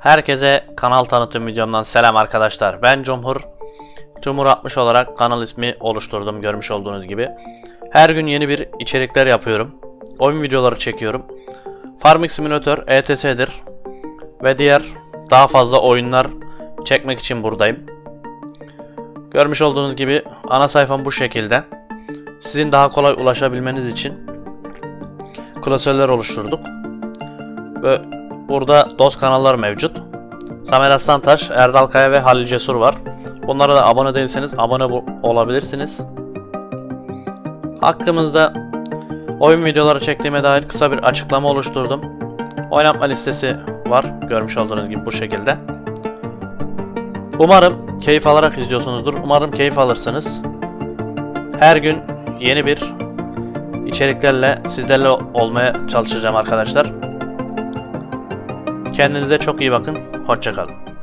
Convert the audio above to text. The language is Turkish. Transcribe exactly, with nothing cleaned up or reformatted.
Herkese kanal tanıtım videomdan selam arkadaşlar. Ben Cumhur. Cumhur altmış olarak kanal ismi oluşturdum, görmüş olduğunuz gibi. Her gün yeni bir içerikler yapıyorum. Oyun videoları çekiyorum. Farming Simulator, E T S'dir ve diğer daha fazla oyunlar çekmek için buradayım. Görmüş olduğunuz gibi ana sayfam bu şekilde. Sizin daha kolay ulaşabilmeniz için klasörler oluşturduk. Ve burada dost kanallar mevcut. Samer Aslantaş, Erdal Kaya ve Halil Cesur var. Bunlara da abone değilseniz abone olabilirsiniz. Hakkımızda oyun videoları çektiğime dair kısa bir açıklama oluşturdum. Oynatma listesi var. Görmüş olduğunuz gibi bu şekilde. Umarım keyif alarak izliyorsunuzdur. Umarım keyif alırsınız. Her gün yeni bir içeriklerle sizlerle olmaya çalışacağım arkadaşlar. Kendinize çok iyi bakın. Hoşça kalın.